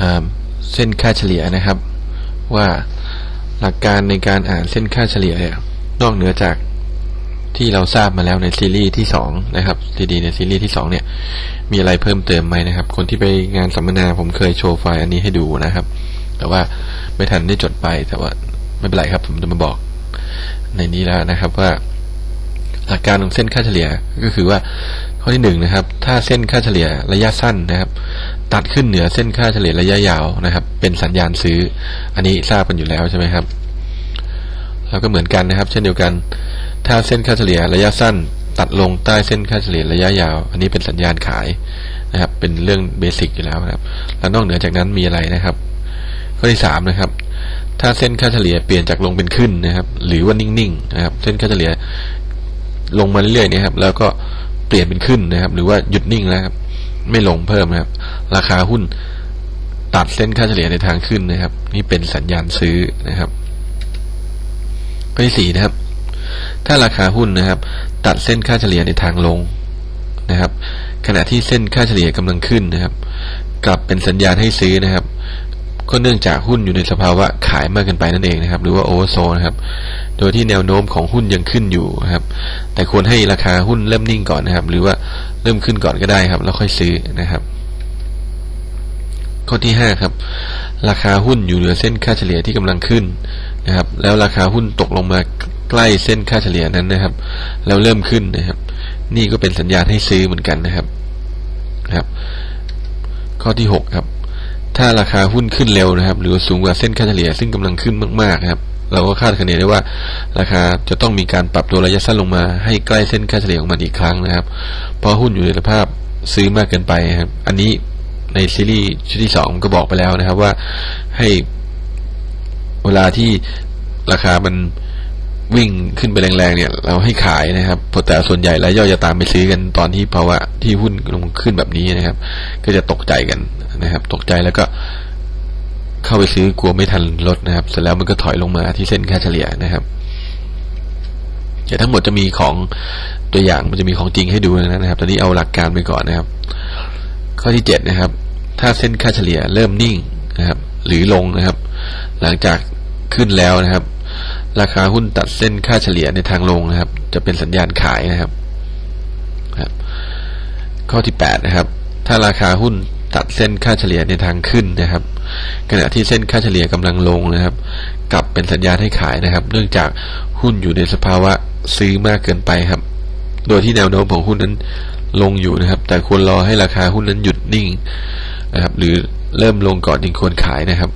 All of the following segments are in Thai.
เส้นค่าเฉลี่ยนะครับว่าหลักการในการอ่านเส้นค่าเฉลี่ยนอกเหนือจากที่เราทราบมาแล้วในซีรีส์ที่2นะครับดีในซีรีส์ที่2เนี่ยมีอะไรเพิ่มเติมไหมนะครับคนที่ไปงานสัมมนาผมเคยโชว์ไฟล์อันนี้ให้ดูนะครับแต่ว่าไม่ทันได้จดไปแต่ว่าไม่เป็นไรครับผมจะมาบอกในนี้แล้วนะครับว่าหลักการของเส้นค่าเฉลี่ยก็คือว่าข้อที่1นะครับถ้าเส้นค่าเฉลี่ยระยะสั้นนะครับตัดขึ้นเหนือเส้นค่าเฉลี่ยระยะยาวนะครับเป็นสัญญาณซื้ออันนี้ทราบกันอยู่แล้วใช่ไหมครับแล้วก็เหมือนกันนะครับเช่นเดียวกันถ้าเส้นค่าเฉลี่ยระยะสั้นตัดลงใต้เส้นค่าเฉลี่ยระยะยาวอันนี้เป็นสัญญาณขายนะครับเป็นเรื่องเบสิกอยู่แล้วครับแล้วนอกเหนือจากนั้นมีอะไรนะครับข้อที่3นะครับถ้าเส้นค่าเฉลี่ยเปลี่ยนจากลงเป็นขึ้นนะครับหรือว่านิ่งๆนะครับเส้นค่าเฉลี่ยลงมาเรื่อยๆนะครับแล้วก็เปลี่ยนเป็นขึ้นนะครับหรือว่าหยุดนิ่งแล้วครับไม่ลงเพิ่มนะครับราคาหุ้นตัดเส้นค่าเฉลี่ยในทางขึ้นนะครับนี่เป็นสัญญาณซื้อนะครับข้อที่4นะครับถ้าราคาหุ้นนะครับตัดเส้นค่าเฉลี่ยในทางลงนะครับขณะที่เส้นค่าเฉลี่ยกำลังขึ้นนะครับกลับเป็นสัญญาณให้ซื้อนะครับก็เนื่องจากหุ้นอยู่ในสภาวะขายมากเกินไปนั่นเองนะครับหรือว่าโอเวอร์โซลนะครับโดยที่แนวโน้มของหุ้นยังขึ้นอยู่นะครับแต่ควรให้ราคาหุ้นเริ่มนิ่งก่อนนะครับหรือว่าเริ่มขึ้นก่อนก็ได้ครับแล้วค่อยซื้อนะครับข้อที่5ครับราคาหุ้นอยู่เหนือเส้นค่าเฉลี่ยที่กำลังขึ้นนะครับแล้วราคาหุ้นตกลงมาใกล้เส้นค่าเฉลี่ยนั้นนะครับแล้วเริ่มขึ้นนะครับนี่ก็เป็นสัญญาณให้ซื้อเหมือนกันนะครับข้อที่6ครับถ้าราคาหุ้นขึ้นเร็วนะครับหรือสูงกว่าเส้นค่าเฉลี่ยซึ่งกำลังขึ้นมากๆนะครับเราก็คาดคะเนได้ว่าราคาจะต้องมีการปรับตัวระยะสั้นลงมาให้ใกล้เส้นค่าเฉลี่ยของมันอีกครั้งนะครับเพราะหุ้นอยู่ในสภาพซื้อมากเกินไปครับอันนี้ในซีรีส์ชุดที่2ก็บอกไปแล้วนะครับว่าให้เวลาที่ราคามันวิ่งขึ้นไปแรงๆเนี่ยเราให้ขายนะครับแต่ส่วนใหญ่รายย่อยจะตามไปซื้อกันตอนที่ภาวะที่หุ้นลงขึ้นแบบนี้นะครับก็จะตกใจกันนะครับตกใจแล้วก็เข้าไปซื้อกลัวไม่ทันลดนะครับเสร็จแล้วมันก็ถอยลงมาที่เส้นค่าเฉลี่ยนะครับแต่ทั้งหมดจะมีของตัวอย่างมันจะมีของจริงให้ดูนะครับตอนนี้เอาหลักการไปก่อนนะครับข้อที่7นะครับถ้าเส้นค่าเฉลี่ยเริ่มนิ่งนะครับหรือลงนะครับหลังจากขึ้นแล้วนะครับราคาหุ้นตัดเส้นค่าเฉลี่ยในทางลงนะครับจะเป็นสัญญาณขายนะครับข้อที่8นะครับถ้าราคาหุ้นตัดเส้นค่าเฉลี่ยในทางขึ้นนะครับขณะที่เส้นค่าเฉลี่ยกำลังลงนะครับกลับเป็นสัญญาณให้ขายนะครับเนื่องจากหุ้นอยู่ในสภาวะซื้อมากเกินไปครับโดยที่แนวโน้มของหุ้นนั้นลงอยู่นะครับแต่ควรรอให้ราคาหุ้นนั้นหยุดนิ่งนะครับหรือเริ่มลงก่อนจึงควรขายนะครับ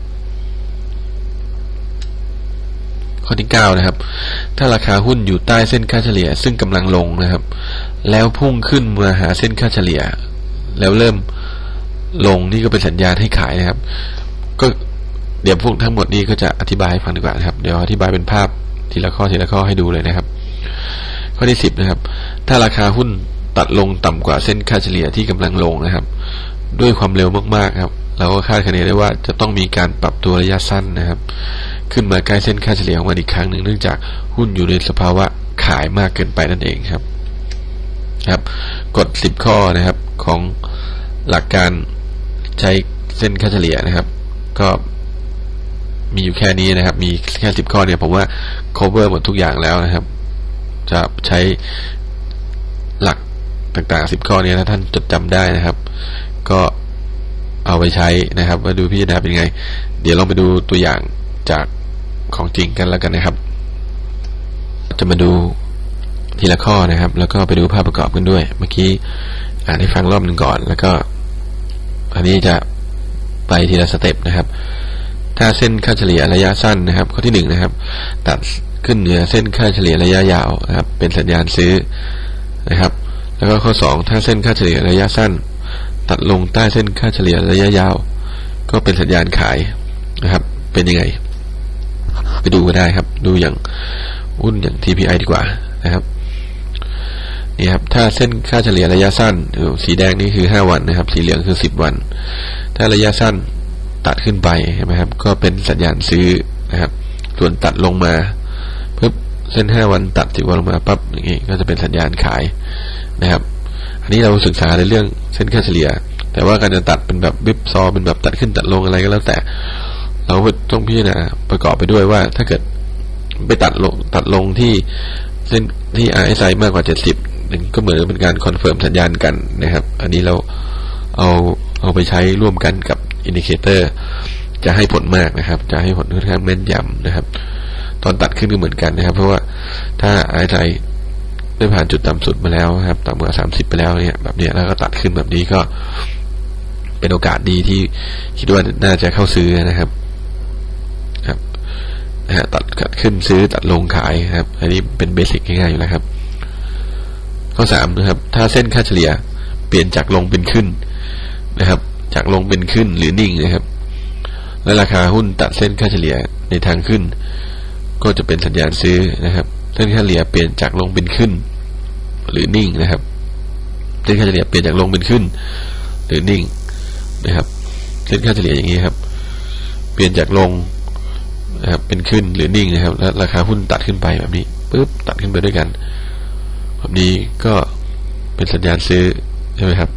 ข้อที่9นะครับถ้าราคาหุ้นอยู่ใต้เส้นค่าเฉลี่ยซึ่งกำลังลงนะครับแล้วพุ่งขึ้นมาหาเส้นค่าเฉลี่ยแล้วเริ่มลงนี่ก็เป็นสัญญาณให้ขายนะครับก็เดี๋ยวพวกทั้งหมดนี้ก็จะอธิบายให้ฟังดีกว่านะครับเดี๋ยวอธิบายเป็นภาพทีละข้อให้ดูเลยนะครับข้อที่10นะครับถ้าราคาหุ้นตัดลงต่ำกว่าเส้นค่าเฉลี่ยที่กำลังลงนะครับด้วยความเร็วมากๆครับเราก็คาดคะเนได้ว่าจะต้องมีการปรับตัวระยะสั้นนะครับขึ้นมาใกล้เส้นค่าเฉลี่ยของมันอีกครั้งหนึ่งเนื่องจากหุ้นอยู่ในสภาวะขายมากเกินไปนั่นเองครับกฎ10ข้อนะครับของหลักการใช้เส้นค่าเฉลี่ยนะครับก็มีอยู่แค่นี้นะครับมีแค่10ข้อเนี่ยผมว่า cover หมดทุกอย่างแล้วนะครับจะใช้หลักต่างๆ10ข้อนี้ถ้าท่านจดจำได้นะครับก็เอาไปใช้นะครับมาดูพิจารณาเป็นไงเดี๋ยวลองไปดูตัวอย่างจากของจริงกันแล้วกันนะครับจะมาดูทีละข้อนะครับแล้วก็ไปดูภาพประกอบกันด้วยเมื่อกี้อ่านให้ฟังรอบนึงก่อนแล้วก็อันนี้จะไปทีละสเต็ปนะครับถ้าเส้นค่าเฉลี่ยระยะสั้นนะครับข้อที่1นะครับตัดขึ้นเหนือเส้นค่าเฉลี่ยระยะยาวนะครับเป็นสัญญาณซื้อนะครับแล้วก็ข้อ2ถ้าเส้นค่าเฉลี่ยระยะสั้นตัดลงใต้เส้นค่าเฉลี่ยระยะยาวก็เป็นสัญญาณขายนะครับเป็นยังไงไปดูก็ได้ครับดูอย่างหุ้นอย่าง TPI ดีกว่านะครับนี่ครับถ้าเส้นค่าเฉลี่ยระยะสั้นสีแดงนี่คือ5วันนะครับสีเหลืองคือ10วันถ้าระยะสั้นตัดขึ้นไปใช่ไหมครับก็เป็นสัญญาณซื้อนะครับส่วนตัดลงมาปุ๊บเส้น5วันตัด10วันลงมาปั๊บอย่างนี้ก็จะเป็นสัญญาณขายนะครับอันนี้เราศึกษาในเรื่องเส้นค่าเฉลี่ยแต่ว่าการจะตัดเป็นแบบวิบซอเป็นแบบตัดขึ้นตัดลงอะไรก็แล้วแต่เราต้องพิจารณาประกอบไปด้วยว่าถ้าเกิดไปตัดลงที่เส้นที่ RSI มากกว่า70ก็เหมือนเป็นการคอนเฟิร์มสัญญาณกันนะครับอันนี้เราเอาไปใช้ร่วมกันกับอินดิเคเตอร์จะให้ผลมากนะครับจะให้ผลค่อนข้างแม่นยำนะครับตอนตัดขึ้นก็เหมือนกันนะครับเพราะว่าถ้า RSI ได้ผ่านจุดต่ำสุดมาแล้วครับต่ำกว่า30ไปแล้วเนี่ยแบบนี้แล้วก็ตัดขึ้นแบบนี้ก็เป็นโอกาสดีที่คิดว่าน่าจะเข้าซื้อนะครับตัดขึ้นซื้อตัดลงขายครับอันนี้เป็นเบสิกง่ายๆอยู่แล้วครับข้อ3นะครับถ้าเส้นค่าเฉลี่ยเปลี่ยนจากลงเป็นขึ้นนะครับจากลงเป็นขึ้นหรือนิ่งนะครับและราคาหุ้นตัดเส้นค่าเฉลี่ยในทางขึ้นก็จะเป็นสัญญาณซื้อนะครับเส้นค่าเฉลี่ยเปลี่ยนจากลงเป็นขึ้นหรือนิ่งนะครับเส้นค่าเฉลี่ยเปลี่ยนจากลงเป็นขึ้นหรือนิ่งนะครับเส้นค่าเฉลี่ยอย่างนี้ครับเปลี่ยนจากลงนะครับเป็นขึ้นหรือนิ่งนะครับแล้วราคาหุ้นตัดขึ้นไปแบบนี้ปึ๊บตัดขึ้นไปด้วยกันแบบนี้ก็เป็นสัญญาณซื้อใช่ไหมครับ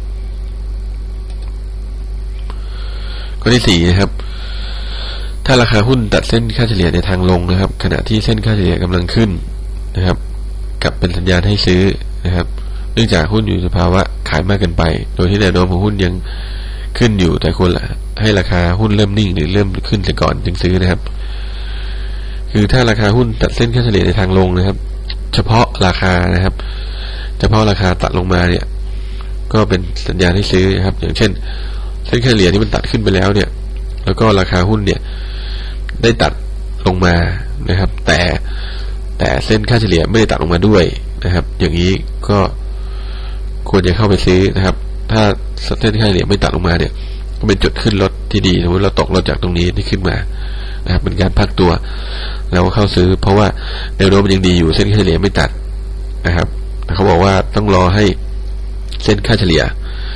ข้อที่4นะครับถ้าราคาหุ้นตัดเส้นค่าเฉลี่ยในทางลงนะครับขณะที่เส้นค่าเฉลี่ยกำลังขึ้นนะครับกลับเป็นสัญญาณให้ซื้อนะครับเนื่องจากหุ้นอยู่ในภาวะขายมากเกินไปโดยที่แนวโน้มของหุ้นยังขึ้นอยู่แต่ควรให้ราคาหุ้นเริ่มนิ่งหรือเริ่มขึ้นเสียก่อนจึงซื้อนะครับคือถ้าราคาหุ้นตัดเส้นค่าเฉลี่ยในทางลงนะครับเฉพาะราคานะครับเฉพาะราคาตัดลงมาเนี่ยก็เป็นสัญญาณให้ซื้อนะครับอย่างเช่นเส้นค่าเฉลี่ยที่มันตัดขึ้นไปแล้วเนี่ยแล้วก็ราคาหุ้นเนี่ยได้ตัดลงมานะครับแต่เส้นค่าเฉลี่ยไม่ได้ตัดลงมาด้วยนะครับอย่างนี้ก็ควรจะเข้าไปซื้อนะครับถ้าเส้นค่าเฉลี่ยไม่ตัดลงมาเนี่ยก็เป็นจุดขึ้นรถที่ดีสมมติเราตกรถจากตรงนี้ที่ขึ้นมานะครับเป็นการพักตัวแล้วก็เข้าซื้อเพราะว่าแนวโน้มมันยังดีอยู่เส้นค่าเฉลี่ยไม่ตัดนะครับเขาบอกว่าต้องรอให้เส้นค่าเฉลี่ย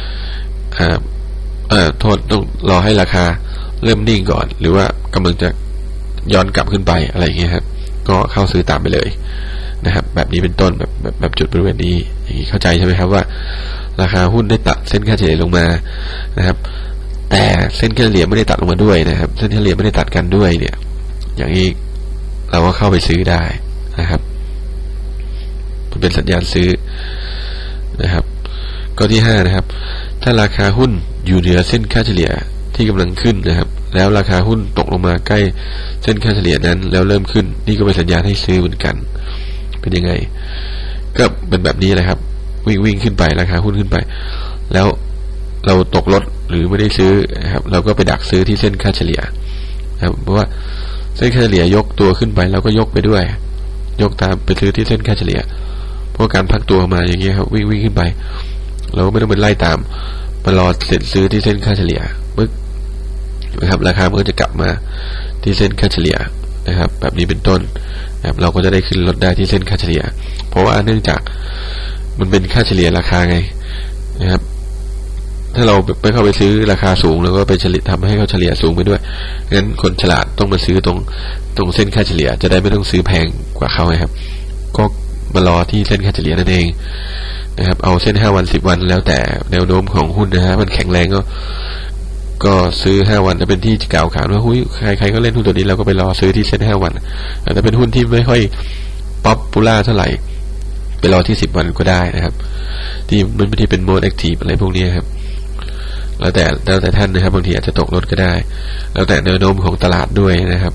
โทษต้องรอให้ราคาเริ่มนิ่งก่อนหรือว่ากำลังจะย้อนกลับขึ้นไปอะไรอย่างเงี้ยครับก็เข้าซื้อตามไปเลยนะครับแบบนี้เป็นต้นแบบจุดบริเวณนี้อย่างนี้เข้าใจใช่ไหมครับว่าราคาหุ้นได้ตัดเส้นค่าเฉลี่ยลงมานะครับแต่เส้นค่าเฉลี่ยไม่ได้ตัดลงมาด้วยนะครับเส้นค่าเฉลี่ยไม่ได้ตัดกันด้วยเนี่ยอย่างนี้เราก็เข้าไปซื้อได้นะครับมันเป็นสัญญาณซื้อนะครับข้อที่5นะครับถ้าราคาหุ้นอยู่เหนือเส้นค่าเฉลี่ยที่กำลังขึ้นนะครับแล้วราคาหุ้นตกลงมาใกล้เส้นค่าเฉลี่ยนั้นแล้วเริ่มขึ้นนี่ก็เป็นสัญญาณให้ซื้อเหมือนกันเป็นยังไงก็เป็นแบบนี้แหละครับวิ่งขึ้นไปราคาหุ้นขึ้นไปแล้วเราตกรถหรือไม่ได้ซื้อนะครับเราก็ไปดักซื้อที่เส้นค่าเฉลี่ยนะครับเพราะว่าเส้นค่าเฉลี่ยยกตัวขึ้นไปเราก็ยกไปด้วยยกตามไปซื้อที่เส้นค่าเฉลี่ยเพราะการพักตัวมาอย่างเงี้ยครับวิ่งขึ้นไปเราก็ไม่ต้องไปไล่ตามมารอเสร็จซื้อที่เส้นค่าเฉลี่ยปึ๊กนะครับราคามันก็จะกลับมาที่เส้นค่าเฉลี่ยนะครับแบบนี้เป็นต้นนะครับเราก็จะได้ขึ้นรถได้ที่เส้นค่าเฉลี่ยเพราะว่าเนื่องจากมันเป็นค่าเฉลี่ยราคาไงนะครับถ้าเราไปเข้าไปซื้อราคาสูงแล้วก็ไปเฉลี่ยทำให้เขาเฉลี่ยสูงไปด้วยงั้นคนฉลาดต้องมาซื้อตรงเส้นค่าเฉลี่ยจะได้ไม่ต้องซื้อแพงกว่าเขาไงครับก็มารอที่เส้นค่าเฉลี่ยนั่นเองนะครับเอาเส้น5วัน10วันแล้วแต่แนวโน้มของหุ้นนะฮะมันแข็งแรงก็ซื้อ5วันจะเป็นที่กล่าวขานว่าหุ้ยใครก็เล่นหุ้นตัวนี้เราก็ไปรอซื้อที่เส้น5วันแต่เป็นหุ้นที่ไม่ค่อยป๊อปปูล่าเท่าไหร่ไปรอที่10วันก็ได้นะครับที่มันไม่ได้เป็นโหมดแอคทีฟอะไรพวกนี้ครับแล้วแต่ท่านนะครับบางทีอาจจะตกรถก็ได้แล้วแต่แนวโน้มของตลาดด้วยนะครับ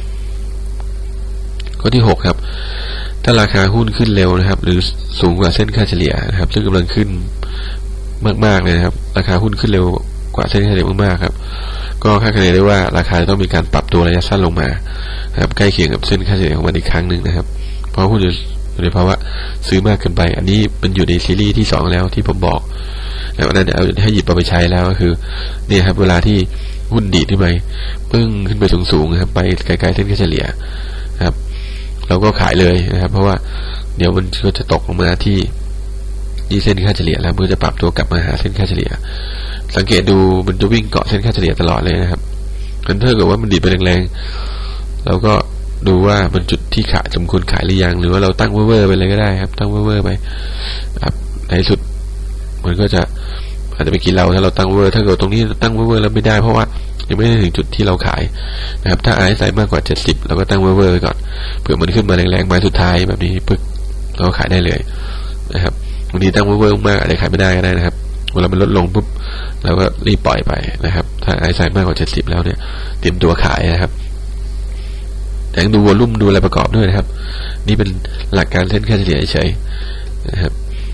ข้อที่6ครับถ้าราคาหุ้นขึ้นเร็วนะครับหรือสูงกว่าเส้นค่าเฉลี่ยนะครับซึ่งกำลังขึ้นมากๆเลยนะครับราคาหุ้นขึ้นเร็วกว่าเส้นค่าเฉลี่ยมากๆครับก็คาดคะเนได้ว่าราคาจะต้องมีการปรับตัวระยะสั้นลงมานะครับใกล้เคียงกับเส้นค่าเฉลี่ยของมันอีกครั้งนึงนะครับเพราะหุ้นอยู่ในภาวะซื้อมากเกินไปอันนี้เป็นอยู่ในซีรีส์ที่2แล้วที่ผมบอกแล้วนั้นเอาให้หยิบเอาไปใช้แล้วก็คือเนี่ยครับเวลาที่หุ้นดีดขึ้นไปปึ้งขึ้นไปสูงๆนะครับไปไกลๆเส้นค่าเฉลี่ยนะครับเราก็ขายเลยนะครับเพราะว่าเดี๋ยวมันก็จะตกลงมาที่เส้นค่าเฉลี่ยแล้วมันจะปรับตัวกลับมาหาเส้นค่าเฉลี่ยสังเกตดูมันจะวิ่งเกาะเส้นค่าเฉลี่ยตลอดเลยนะครับงั้นถ้าเกิดว่ามันดีดไปแรงๆเราก็ดูว่ามันจุดที่ขายสมควรขายหรือยังหรือว่าเราตั้งเว่อร์ไปเลยก็ได้ครับตั้งเว่อร์ไปครับในสุดมันก็จะอาจจะไปกินเราถ้าเราตั้งเวอร์ถ้าเกิดตรงนี้ตั้งเวอร์แล้วไม่ได้เพราะว่ายังไม่ได้ถึงจุดที่เราขายนะครับถ้า RSI มากกว่า70เราก็ตั้งเวอร์ไว้ก่อนเผื่อมันขึ้นมาแรงๆไม้สุดท้ายแบบนี้ปึ๊กเราขายได้เลยนะครับบางทีตั้งเวอร์มากอาจจะขายไม่ได้ก็ได้นะครับเวลามันลดลงปุ๊บเราก็รีบปล่อยไปนะครับถ้า RSI มากกว่า70แล้วเนี่ยเตรียมตัวขายนะครับแต่ดูวอลุ่มดูอะไรประกอบด้วยนะครับนี่เป็นหลักการเส้นค่าเฉลี่ยเฉยๆนะครับ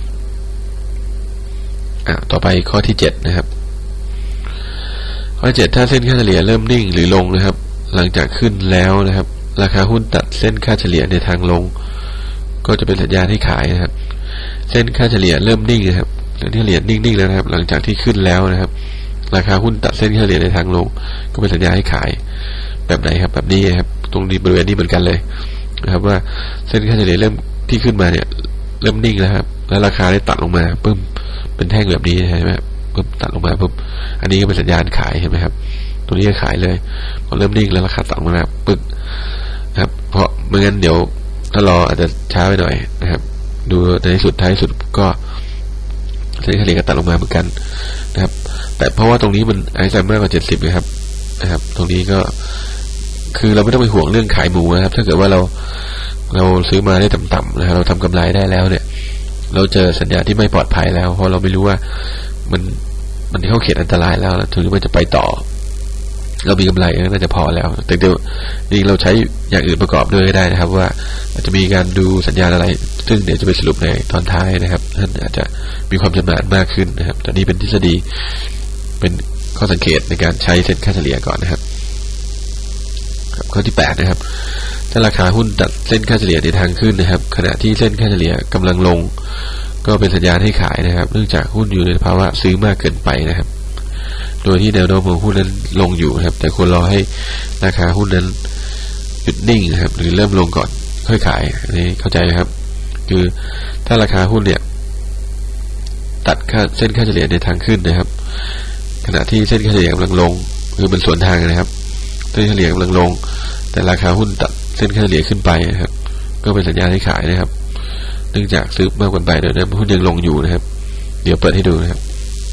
ต่อไปข้อที่7นะครับข้อ7ถ้าเส้นค่าเฉลี่ยเริ่มนิ่งหรือลงนะครับหลังจากขึ้นแล้วนะครับราคาหุ้นตัดเส้นค่าเฉลี่ยในทางลงก็จะเป็นสัญญาณให้ขายนะครับเส้นค่าเฉลี่ยเริ่มนิ่งนะครับเส้นค่าเฉลี่ยนิ่งๆแล้วนะครับหลังจากที่ขึ้นแล้วนะครับราคาหุ้นตัดเส้นค่าเฉลี่ยในทางลงก็เป็นสัญญาณให้ขายแบบไหนครับแบบนี้ครับตรงนี้บริเวณนี้เหมือนกันเลยนะครับว่าเส้นค่าเฉลี่ยเริ่มที่ขึ้นมาเนี่ยเริ่มนิ่งแล้วครับแล้วราคาได้ตัดลงมาปึ้มเป็นแท่งแบบนี้ใช่ไหมปุ๊บตัดลงมาปุ๊บอันนี้ก็เป็นสัญญาณขายเห็นไหมครับตัวนี้ก็ขายเลยพอเริ่มนิ่งแล้วราคาตัดลงมาปึ๊กครับเพราะไม่งั้นเดี๋ยวถ้ารออาจจะช้าไปหน่อยนะครับดูในสุดท้ายสุดก็เส้นค่าเฉลี่ยก็ตัดลงมาเหมือนกันนะครับแต่เพราะว่าตรงนี้มันRSIมากกว่า70นะครับตรงนี้ก็คือเราไม่ต้องไปห่วงเรื่องขายหมูนะครับถ้าเกิดว่าเราซื้อมาได้ต่ำๆนะครับเราทำกำไรได้แล้วเนี่ยเราเจอสัญญาณที่ไม่ปลอดภัยแล้วเพราะเราไม่รู้ว่ามันเข้าเขตอันตรายแล้วถึงมันจะไปต่อเรามีกำไรน่าจะพอแล้วแต่เดี๋ยวนี่เราใช้อย่างอื่นประกอบด้วยก็ได้นะครับว่าอาจจะมีการดูสัญญาณอะไรซึ่งเดี๋ยวจะไปสรุปในตอนท้ายนะครับท่านอาจจะมีความชำนาญมากขึ้นนะครับแต่นี่เป็นทฤษฎีเป็นข้อสังเกตในการใช้เส้นค่าเฉลี่ยก่อนนะครับข้อที่8นะครับถ้าราคาหุ้นตัดเส้นค่าเฉลี่ยในทางขึ้นนะครับขณะที่เส้นค่าเฉลี่ยกำลังลงก็เป็นสัญญาณให้ขายนะครับเนื่องจากหุ้นอยู่ในภาวะซื้อมากเกินไปนะครับโดยที่แนวโน้มของหุ้นนั้นลงอยู่นะครับแต่ควรรอให้ราคาหุ้นนั้นหยุดนิ่งนะครับหรือเริ่มลงก่อนค่อยขายอันนี้เข้าใจไหมครับคือถ้าราคาหุ้นเนี่ยตัดเส้นค่าเฉลี่ยในทางขึ้นนะครับขณะที่เส้นค่าเฉลี่ยกำลังลงคือมันสวนทางนะครับเส้นเฉลี่ยกำลังลงแต่ราคาหุ้นตัดเส้นค่าเฉลี่ยขึ้นไปนะครับก็เป็นสัญญาณให้ขายนะครับเนื่องจากซื้อมากกว่าไปเดี๋ยวนั้นหุ้นยังลงอยู่นะครับเดี๋ยวเปิดให้ดูนะครับ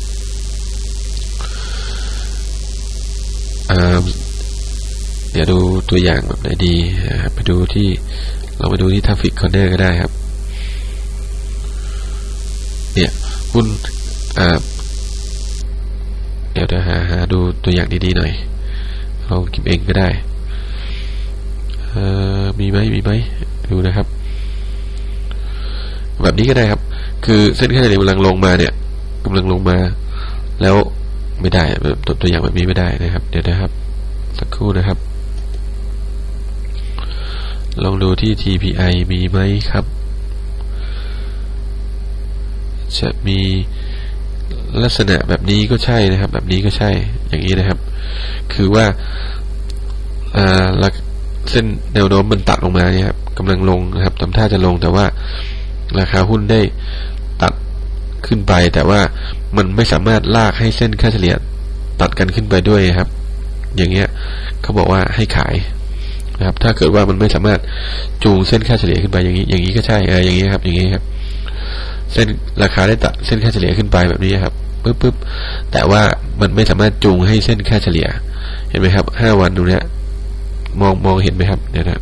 เดี๋ยวดูตัวอย่างแบบไหนดีไปดูที่เราไปดูที่ทราฟฟิกคอร์เนอร์ก็ได้ครับเนี่ยหุ้นเดี๋ยวหาดูตัวอย่างดีๆหน่อยเราเก็บเองก็ได้มีไหมดูนะครับแบบนี้ก็ได้ครับคือเส้นค่าเฉลี่ยกำลังลงมาเนี่ยกำลังลงมาแล้วไม่ได้ตัวอย่างแบบนี้ไม่ได้นะครับเดี๋ยวนะครับสักครู่นะครับลองดูที่ TPI มีไหมครับจะมีลักษณะแบบนี้ก็ใช่นะครับแบบนี้ก็ใช่อย่างนี้นะครับคือว่าเส้นแนวโน้มมันตัดลงมาเนี่ยครับกำลังลงนะครับทำท่าจะลงแต่ว่าราคาหุ้นได้ตัดขึ้นไปแต่ว่ามันไม่สามารถลากให้เส้นค่าเฉลี่ยตัดกันขึ้นไปด้วยครับอย่างเงี้ยเขาบอกว่าให้ขายนะครับถ้าเกิดว่ามันไม่สามารถจูงเส้นค่าเฉลี่ยขึ้นไปอย่างนี้ก็ใช่อย่างนี้ครับอย่างนี้ครับเส้นราคาได้ตัดเส้นค่าเฉลี่ยขึ้นไปแบบนี้ครับปึ๊บแต่ว่ามันไม่สามารถจูงให้เส้นค่าเฉลี่ยเห็นไหมครับ5วันดูเนี่ยมองเห็นไหมครับเนี่ยนะ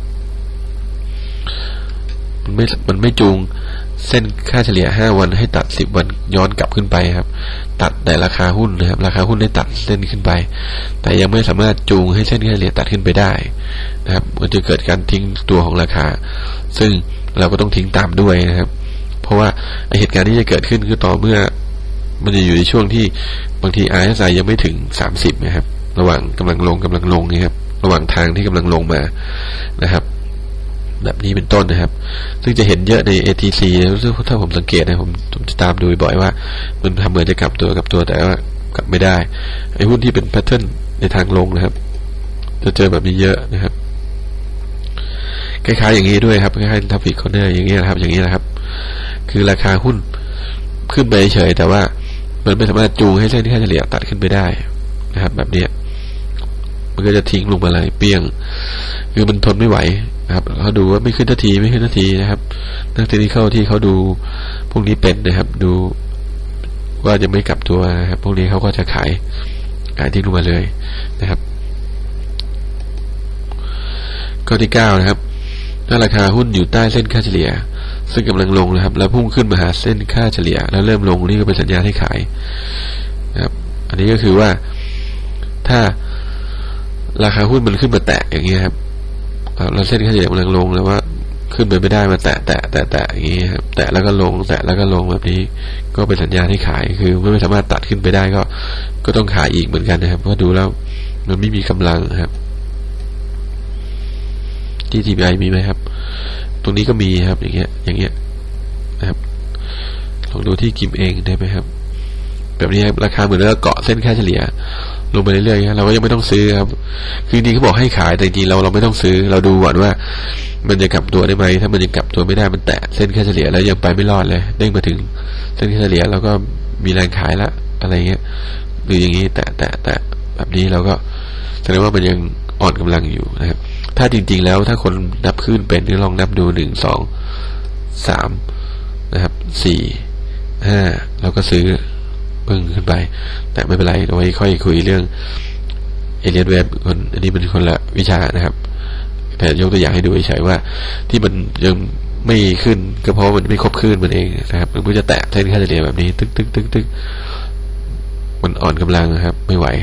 มันไม่จูงเส้นค่าเฉลี่ย5วันให้ตัด10วันย้อนกลับขึ้นไปครับตัดแต่ราคาหุ้นนะครับราคาหุ้นได้ตัดเส้นขึ้นไปแต่ยังไม่สามารถจูงให้เส้นค่าเฉลี่ยตัดขึ้นไปได้นะครับมันจะเกิดการทิ้งตัวของราคาซึ่งเราก็ต้องทิ้งตามด้วยนะครับเพราะว่าเหตุการณ์ที่จะเกิดขึ้นคือต่อเมื่อมันจะอยู่ในช่วงที่บางที RSI ยังไม่ถึง30นะครับระหว่างกำลังลงนี่ครับระหว่างทางที่กำลังลงมานะครับแบบนี้เป็นต้นนะครับซึ่งจะเห็นเยอะใน ATC ถ้าผมสังเกตนะผมจะตามดูบ่อยว่ามันทำเหมือนจะกลับตัวแต่ว่ากลับไม่ได้ไอ้หุ้นที่เป็นแพทเทิร์นในทางลงนะครับจะเจอแบบนี้เยอะนะครับคล้ายๆอย่างนี้ด้วยครับคล้ายๆทัฟฟิกคอร์เนอร์อย่างนี้นะครับอย่างนี้นะครับคือราคาหุ้นขึ้นไปเฉยแต่ว่ามันไม่สามารถจูงให้เส้นค่าเฉลี่ยตัดขึ้นไปได้นะครับแบบนี้มันก็จะทิ้งลงมาเลยเปี้ยงคือมันทนไม่ไหวนะครับเขาดูว่าไม่ขึ้นนาทีนะครับนักเทคนิคที่เขาดูพวกนี้เป็นนะครับดูว่าจะไม่กลับตัวนะครับพวกนี้เขาก็จะขายทิ้งลงมาเลยนะครับข้อที่9นะครับถ้าราคาหุ้นอยู่ใต้เส้นค่าเฉลี่ยซึ่งกำลังลงนะครับแล้วพุ่งขึ้นมาหาเส้นค่าเฉลี่ยแล้วเริ่มลงนี่ก็เป็นสัญญาณให้ขายนะครับอันนี้ก็คือว่าถ้าราคาหุ้นมันขึ้นมาแตะอย่างเงี้ยครับแล้วเส้นค่าเฉลี่ยกำลังลงแล้วว่าขึ้นไปไม่ได้มาแตะอย่างงี้ครับแตะแล้วก็ลงแตะแล้วก็ลงแบบนี้ก็เป็นสัญญาณให้ขายคือไม่สามารถตัดขึ้นไปได้ก็ต้องขายอีกเหมือนกันนะครับเพราะดูแล้วมันไม่มีกำลังครับที่ TPI มีไหมครับตรงนี้ก็มีครับอย่างเงี้ยนะครับลองดูที่กิมเองได้ไหมครับแบบนี้ราคาเหมือนเราเกาะเส้นค่าเฉลี่ยลงไปเรื่อยๆเราก็ยังไม่ต้องซื้อครับคือจริงเขาบอกให้ขายแต่จริงเราไม่ต้องซื้อเราดูก่อนว่ามันจะกลับตัวได้ไหมถ้ามันยังกลับตัวไม่ได้มันแตะเส้นค่าเฉลี่ยแล้วยังไปไม่รอดเลยเด้งมาถึงเส้นค่าเฉลี่ยแล้วก็มีแรงขายละอะไรเงี้ยหรืออย่างนี้แตะแบบนี้เราก็แสดงว่ามันยังอ่อนกำลังอยู่นะครับถ้าจริงๆแล้วถ้าคนนับขึ้นเป็นลองนับดู1 2 3นะครับ4 5แล้วก็ซื้อปึ้งขึ้นไปแต่ไม่เป็นไรเอาไว้ค่อยคุยเรื่องเอเลียนเวฟอันนี้เป็นคนละวิชานะครับแต่ยกตัวอย่างให้ดูเฉยๆว่าที่มันยังไม่ขึ้นก็เพราะมันไม่ครบคลื่นมันเองนะครับมันก็จะแตะเส้นค่าเฉลี่ยแบบนี้ตึ๊กมันอ่อนกำลังนะครับไม่ไหว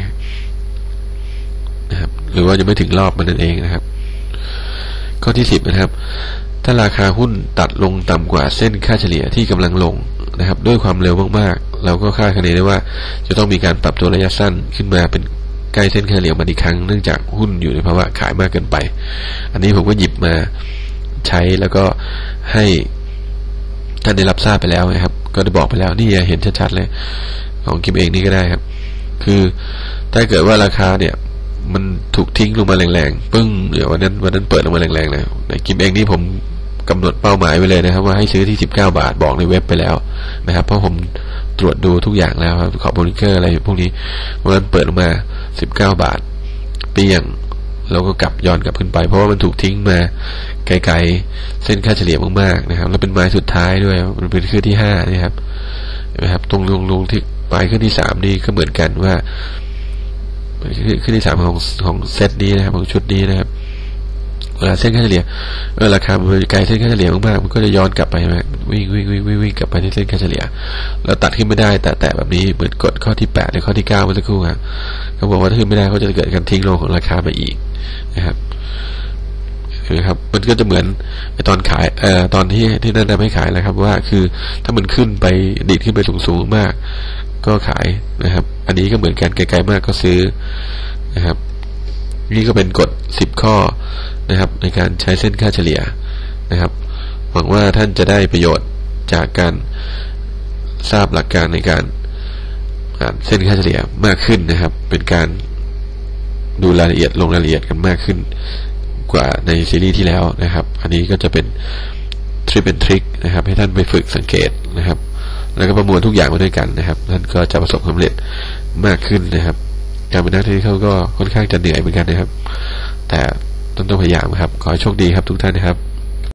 นะครับหรือว่าจะไม่ถึงรอบมันนั่นเองนะครับข้อที่10นะครับถ้าราคาหุ้นตัดลงต่ำกว่าเส้นค่าเฉลี่ยที่กำลังลงนะครับด้วยความเร็วมากๆเราก็คาดคะเนได้ว่าจะต้องมีการปรับตัวระยะสั้นขึ้นมาเป็นใกล้เส้นค่าเฉลี่ยมาอีกครั้งเนื่องจากหุ้นอยู่ในภาวะขายมากเกินไปอันนี้ผมก็หยิบมาใช้แล้วก็ให้ท่านได้รับทราบไปแล้วนะครับก็ได้บอกไปแล้วนี่เห็นชัดๆเลยของกิมเองนี่ก็ได้ครับคือถ้าเกิดว่าราคาเนี่ยมันถูกทิ้งลงมาแรงๆปึ้งเดี๋ยววันนั้นเปิดลงมาแรงๆเลยในกิมเองนี่ผมกำหนดเป้าหมายไว้เลยนะครับว่าให้ซื้อที่19 บาทบอกในเว็บไปแล้วนะครับเพราะผมตรวจดูทุกอย่างแล้วครับขอบบริเกอร์อะไรพวกนี้วันนั้นเปิดลงมา19 บาทเปี้ยงเราก็ย้อนกลับขึ้นไปเพราะว่ามันถูกทิ้งมาไกลๆเส้นค่าเฉลี่ยมากๆนะครับแล้วเป็นไม้สุดท้ายด้วยมันเป็นขึ้นที่5นี่ครับเห็นไหมครับตรงลงที่ปลายขึ้นที่3นี่ก็เหมือนกันว่าขึ้นที่3ของเซตนี้นะครับของชุดนี้นะครับเวลาเส้นค่าเฉลี่ยราคามันไกลเส้นค่าเฉลี่ยมากๆมันก็จะย้อนกลับไปใช่ไหมวิ่งกลับไปที่เส้นค่าเฉลี่ยแล้วตัดขึ้นไม่ได้แต่แบบนี้เหมือนกฎข้อที่8หรือข้อที่9เมื่อสักครู่ครับเขาบอกว่าถ้าขึ้นไม่ได้เขาจะเกิดการทิ้งลงของราคาไปอีกนะครับนะครับมันก็จะเหมือนตอนขายตอนที่แนะนำให้ขายแหละครับว่าคือถ้ามันขึ้นไปดีดขึ้นไปสูงมากก็ขายนะครับอันนี้ก็เหมือนกันไกลๆมากก็ซื้อนะครับนี่ก็เป็นกฎ10 ข้อนะครับในการใช้เส้นค่าเฉลี่ยนะครับหวังว่าท่านจะได้ประโยชน์จากการทราบหลักการในการอ่านเส้นค่าเฉลี่ยมากขึ้นนะครับเป็นการดูรายละเอียดลงรายละเอียดกันมากขึ้นกว่าในซีรีส์ที่แล้วนะครับอันนี้ก็จะเป็นทริคนะครับให้ท่านไปฝึกสังเกตนะครับแล้วก็ประมวลทุกอย่างมาด้วยกันนะครับท่านก็จะประสบความสำเร็จมากขึ้นนะครับการเป็นนักเทรดเขาก็ค่อนข้างจะเหนื่อยเหมือนกันนะครับแต่ต้องพยายามครับขอให้โชคดีครับทุกท่านนะครับ